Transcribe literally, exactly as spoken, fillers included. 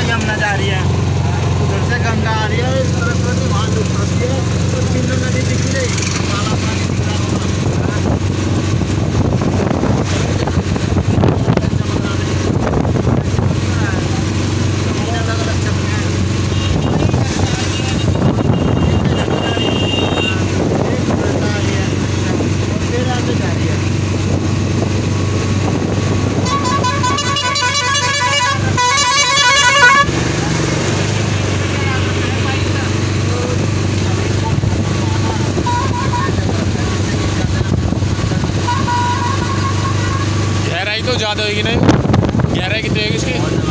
यमुना जा रही है, उधर से गंगा आ रही है, इस सरस्वती वहाँ डूब सकती है, तो तीनों नदी दिख रही, काला पानी दिख रहा होगा। गहराई तो ज़्यादा होगी नहीं, गहराई कितनी होगी इसकी?